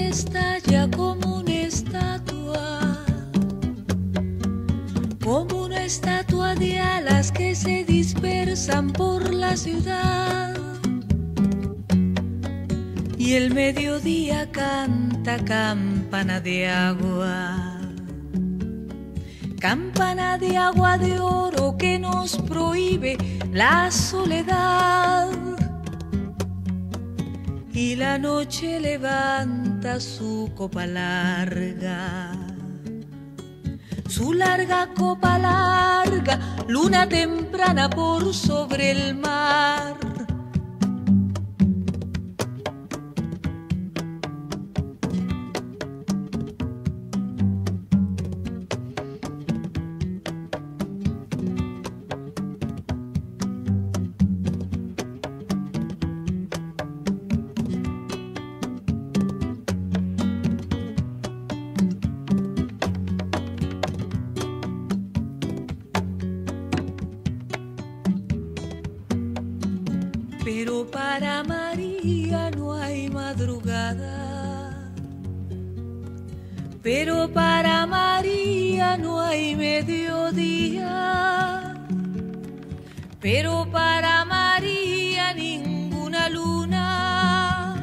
estalla como una estatua de alas que se dispersan por la ciudad. Y el mediodía canta campana de agua, campana de agua de oro que nos prohíbe la soledad. Y la noche levanta su copa larga, su larga copa larga, luna temprana por sobre el mar. Pero para María no hay madrugada, pero para María no hay mediodía, pero para María ninguna luna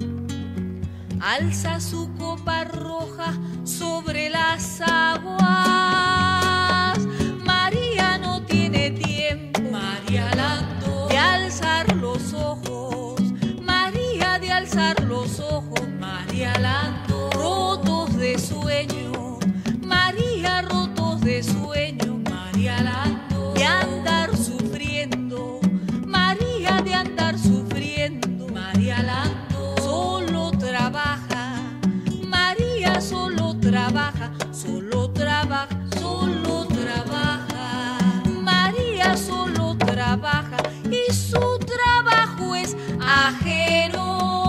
alza su copa roja sobre las aguas. María no tiene tiempo, María Lando, de alzar los ojos, María de alzar los ojos, María Lando, rotos de sueño, María rotos de sueño, María Lando, de andar sufriendo, María de andar sufriendo, María Lando, solo trabaja, María solo trabaja, solo trabaja, solo trabaja, María solo trabaja y su trabajo es ajeno.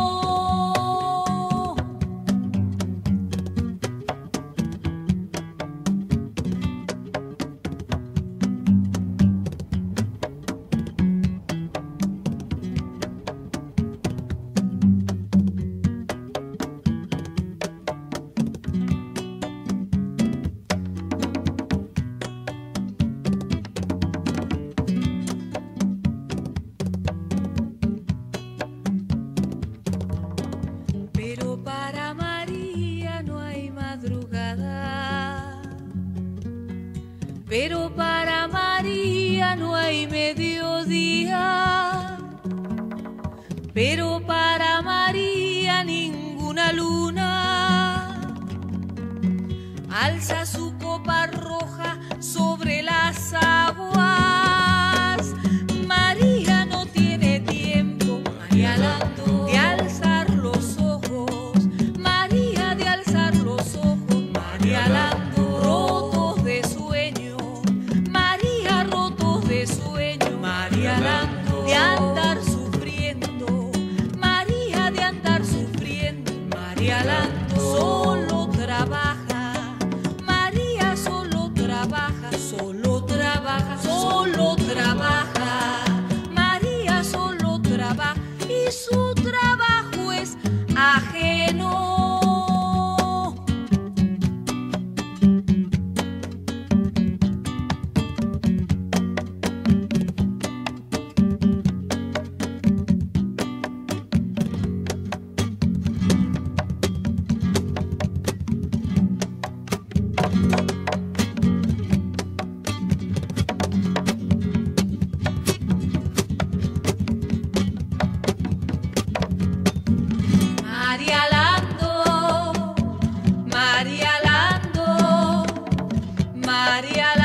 Pero para María no hay madrugada, pero para María no hay mediodía, pero para María ninguna luna alza su copa roja sobre las aguas. María no tiene tiempo, María Lando, de alzar los ojos, María de alzar los ojos, María Lando, rotos de sueño, María rotos de sueño, María Lando, de andar sufriendo, María de andar sufriendo, María Lando, solo trabaja, María solo trabaja, solo trabaja, solo trabaja, María solo trabaja y su trabajo es ajeno. María Lando, María Lando, María Lando.